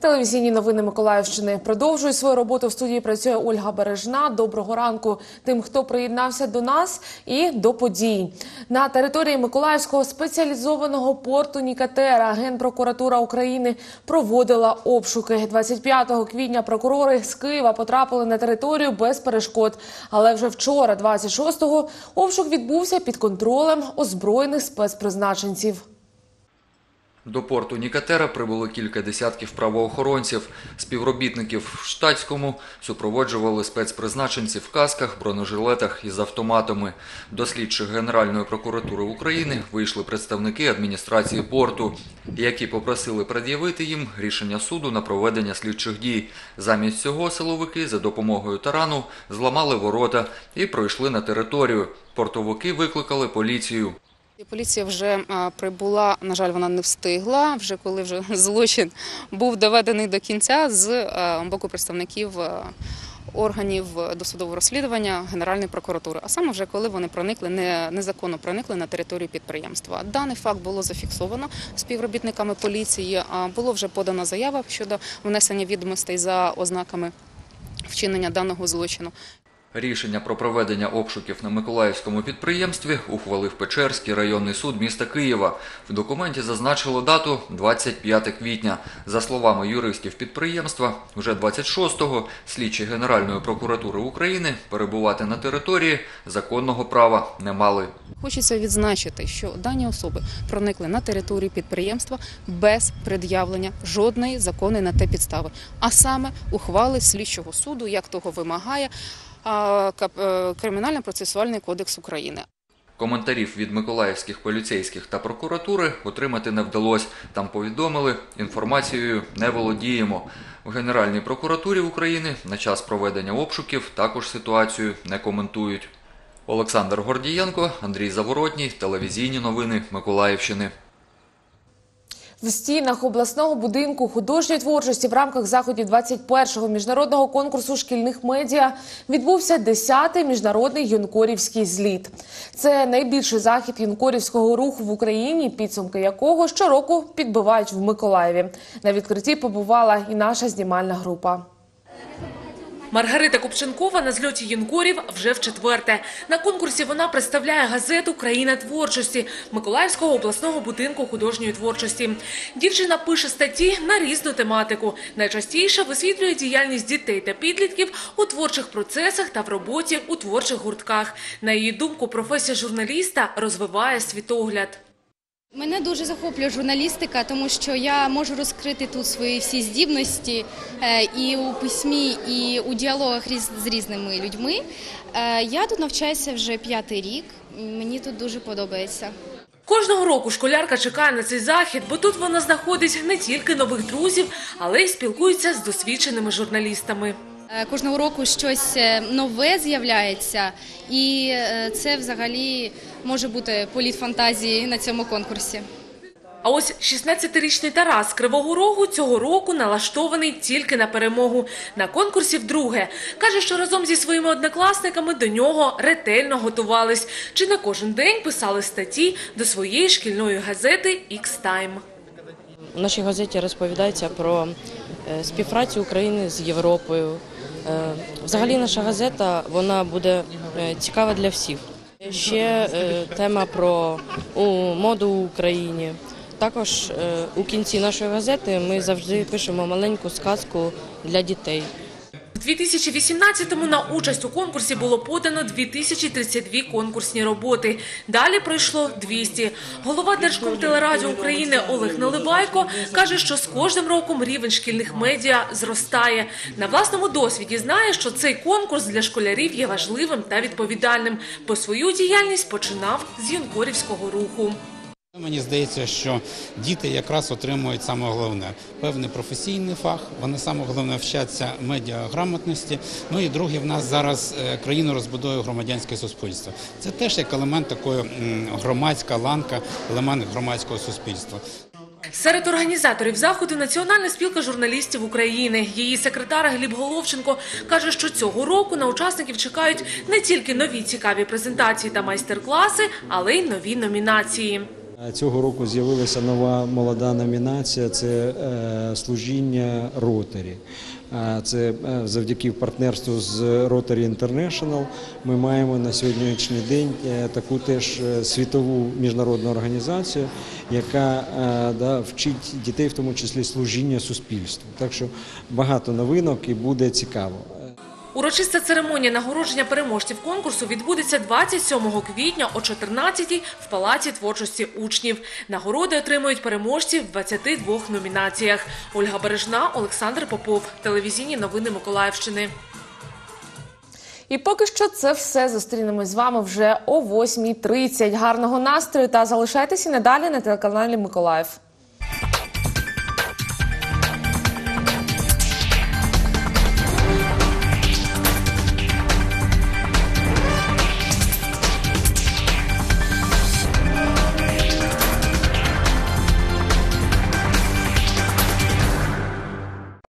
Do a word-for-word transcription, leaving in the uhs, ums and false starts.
телевізійні новини Миколаївщини. Продовжує свою роботу в студії, працює Ольга Бережна. Доброго ранку тим, хто приєднався до нас і до подій. На території Миколаївського спеціалізованого порту Нікатера Генпрокуратура України проводила обшуки. двадцять п'ятого квітня прокурори з Києва потрапили на територію без перешкод. Але вже вчора, двадцять шостого, обшук відбувся під контролем озброєних спецпризначенців. До порту Нікатера прибуло кілька десятків правоохоронців. Співробітників в штатському супроводжували спецпризначенці в касках, бронежилетах із автоматами. До слідчих Генеральної прокуратури України вийшли представники адміністрації порту, які попросили пред'явити їм рішення суду на проведення слідчих дій. Замість цього силовики за допомогою тарану зламали ворота і пройшли на територію. Портовики викликали поліцію. Поліція вже прибула, на жаль, вона не встигла, вже коли вже злочин був доведений до кінця з боку представників органів досудового розслідування Генеральної прокуратури, а саме вже коли вони проникли, незаконно проникли на територію підприємства. Даний факт було зафіксовано співробітниками поліції, було вже подано заява щодо внесення відомостей за ознаками вчинення даного злочину. Рішення про проведення обшуків на Миколаївському підприємстві ухвалив Печерський районний суд міста Києва. В документі зазначило дату двадцять п'яте квітня. За словами юристів підприємства, вже двадцять шостого слідчі Генеральної прокуратури України перебувати на території законного права не мали. Хочеться відзначити, що дані особи проникли на територію підприємства без пред'явлення жодної законної на те підстави, а саме ухвали слідчого суду, як того вимагає Кримінально-процесуальний кодекс України. Коментарів від миколаївських поліцейських та прокуратури отримати не вдалося. Там повідомили, інформацією не володіємо. В Генеральній прокуратурі України на час проведення обшуків також ситуацію не коментують. Олександр Гордієнко, Андрій Заворотній, телевізійні новини Миколаївщини. В стінах обласного будинку художньої творчості в рамках заходів двадцять першого міжнародного конкурсу шкільних медіа відбувся десятий міжнародний юнкорівський зліт. Це найбільший захід юнкорівського руху в Україні, підсумки якого щороку підбивають в Миколаєві. На відкритті побувала і наша знімальна група. Маргарита Купченкова на зльоті юнкорів вже вчетверте. На конкурсі вона представляє газету «Країна творчості» Миколаївського обласного будинку художньої творчості. Дівчина пише статті на різну тематику. Найчастіше висвітлює діяльність дітей та підлітків у творчих процесах та в роботі у творчих гуртках. На її думку, професія журналіста розвиває світогляд. Мене дуже захоплює журналістика, тому що я можу розкрити тут свої всі здібності і у письмі, і у діалогах з різними людьми. Я тут навчаюся вже п'ятий рік, мені тут дуже подобається. Кожного року школярка чекає на цей захід, бо тут вона знаходить не тільки нових друзів, але й спілкується з досвідченими журналістами. Кожного року щось нове з'являється, і це взагалі може бути політ фантазії на цьому конкурсі. А ось шістнадцятирічний Тарас з Кривого Рогу цього року налаштований тільки на перемогу. На конкурсі вдруге. Каже, що разом зі своїми однокласниками до нього ретельно готувались. Чи не кожен день писали статті до своєї шкільної газети «Ікс-Тайм». У нашій газеті розповідається про співпрацю України з Європою. Взагалі наша газета, вона буде цікава для всіх. Ще тема про моду в Україні. Також у кінці нашої газети ми завжди пишемо маленьку сказку для дітей. У дві тисячі вісімнадцятому на участь у конкурсі було подано дві тисячі тридцять дві конкурсні роботи. Далі пройшло двісті. Голова Держкомтелерадіо України Олег Наливайко каже, що з кожним роком рівень шкільних медіа зростає. На власному досвіді знає, що цей конкурс для школярів є важливим та відповідальним, бо свою діяльність починав з юнкорівського руху. Мені здається, що діти якраз отримують саме головне – певний професійний фах, вони саме головне вчаться медіаграмотності. Ну і друге, в нас зараз країну розбудовує громадянське суспільство. Це теж як елемент такої громадська ланка, елемент громадського суспільства. Серед організаторів заходу Національна спілка журналістів України. Її секретар Гліб Головченко каже, що цього року на учасників чекають не тільки нові цікаві презентації та майстер-класи, але й нові номінації. Цього року з'явилася нова молода номінація – це е, служіння Ротарі. Це завдяки партнерству з Rotary International ми маємо на сьогоднішній день таку теж світову міжнародну організацію, яка да, вчить дітей, в тому числі служіння суспільству. Так що багато новинок і буде цікаво. Урочиста церемонія нагородження переможців конкурсу відбудеться двадцять сьомого квітня о чотирнадцятій в Палаці творчості учнів. Нагороди отримують переможці в двадцяти двох номінаціях. Ольга Бережна, Олександр Попов. Телевізійні новини Миколаївщини. І поки що це все. Зустрінемось з вами вже о восьмій тридцять. Гарного настрою та залишайтеся надалі на телеканалі Миколаїв.